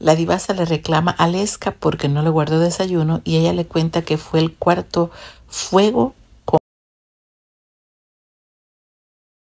La divasa le reclama a Aleska porque no le guardó desayuno y ella le cuenta que fue el cuarto fuego